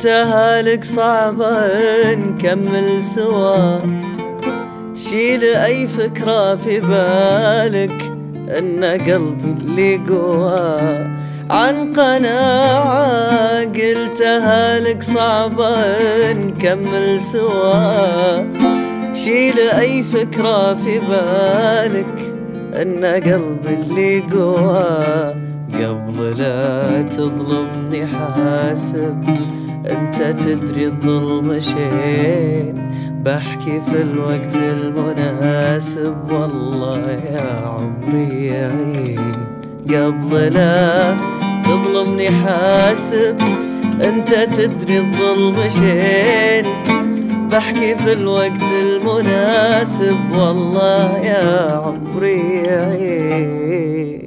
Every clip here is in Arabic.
قلتها لك صعبة نكمل سوا، شيل أي فكرة في بالك أن قلبي اللي قوى عن قناعة. قلتها لك صعبة نكمل سوا، شيل أي فكرة في بالك أن قلبي اللي قوى. قبل لا تظلمني حاسب، أنت تدري الظلم شين، بحكي في الوقت المناسب والله يا عمري يعين. قبل لا تظلمني حاسب، أنت تدري الظلم شين، بحكي في الوقت المناسب والله يا عمري يعين.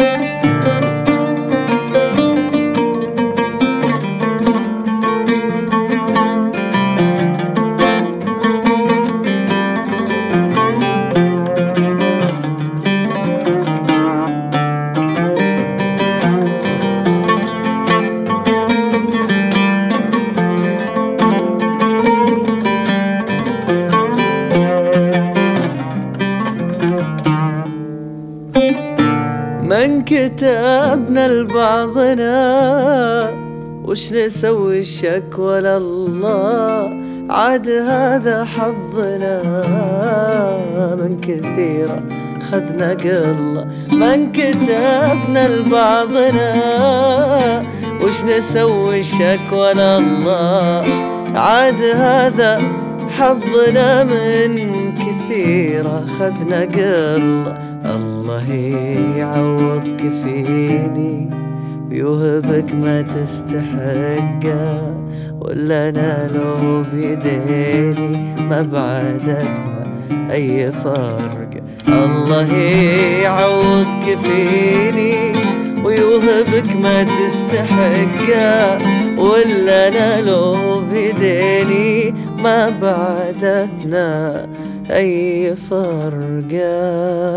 من كتبنا لبعضنا وش نسوي الشكوى لله، عاد هذا حظنا من كثيرة خذنا قلة. من كتبنا لبعضنا وش نسوي الشكوى لله، عاد هذا حظنا من كثيرة خذنا قلة. الله يعوضك فيني ويوهبك ما تستحقه، ولا انا لو بيديني ما بعدتنا اي فرق. الله يعوضك فيني ويوهبك ما تستحقه، ولا انا لو بيديني ما بعدتنا أي فرقة.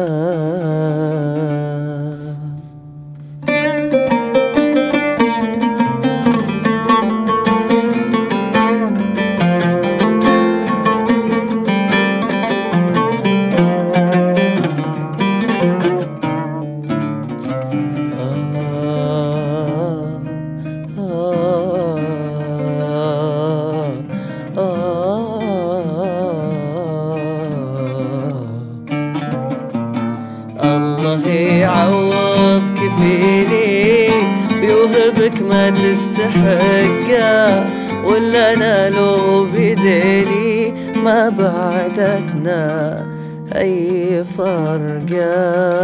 الله يعوضك فيني ويوهبك ما تستحقه، ولا انا لو بيديني ما بعدتنا اي فرقه.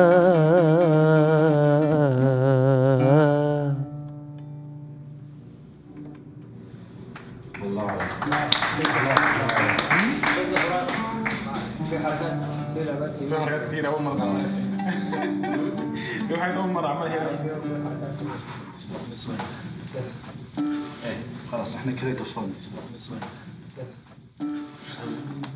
الله في حركات كتير أول مرة تعملها في حاجات أول مرة أعملها هنا. بسم الله. ايه خلاص احنا كذا قفلنا. بسم الله.